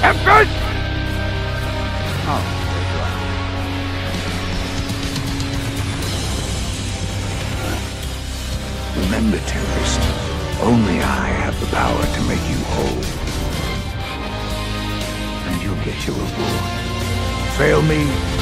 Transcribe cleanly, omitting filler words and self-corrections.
Empress! Oh, there you are. Remember, terrorist, only I have the power to make you whole. And you'll get your reward. Fail me,